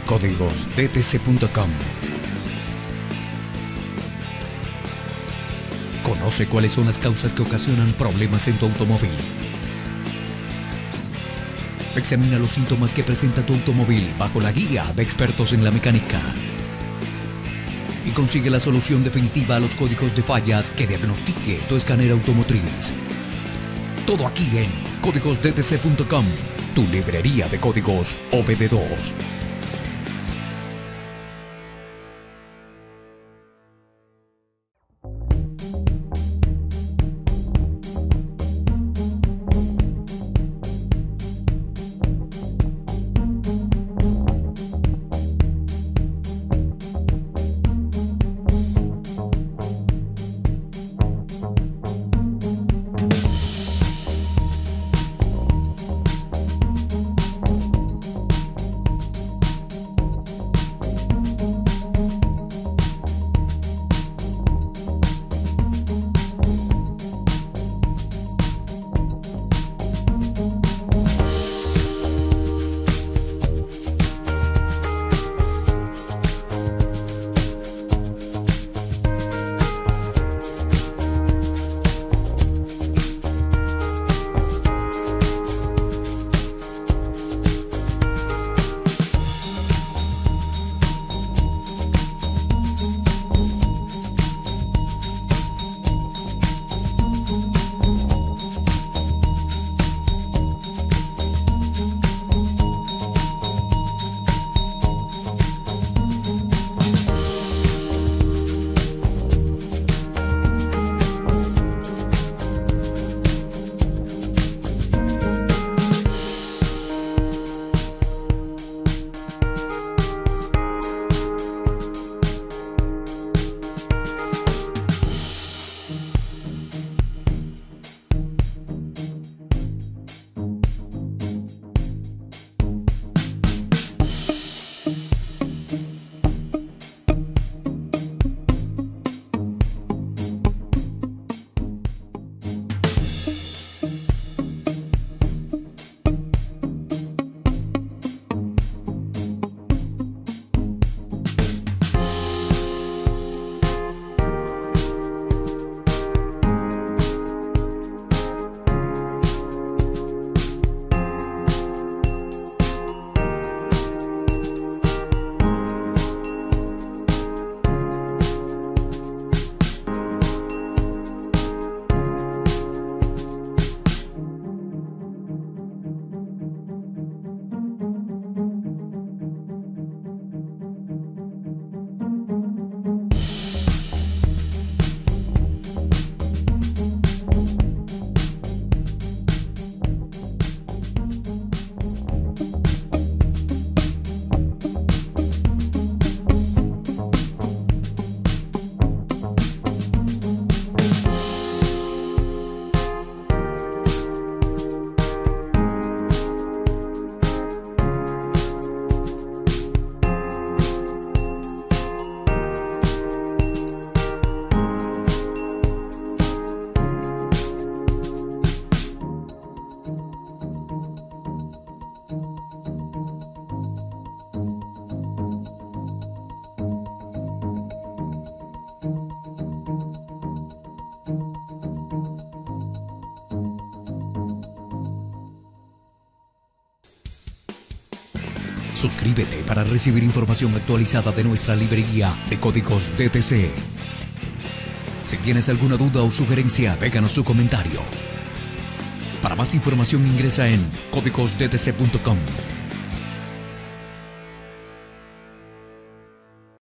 códigosdtc.com. Conoce cuáles son las causas que ocasionan problemas en tu automóvil. Examina los síntomas que presenta tu automóvil bajo la guía de expertos en la mecánica. Y consigue la solución definitiva a los códigos de fallas que diagnostique tu escáner automotriz. Todo aquí en códigosdtc.com, tu librería de códigos OBD2. Suscríbete para recibir información actualizada de nuestra librería de códigos DTC. Si tienes alguna duda o sugerencia, déjanos tu comentario. Para más información ingresa en códigosdtc.com.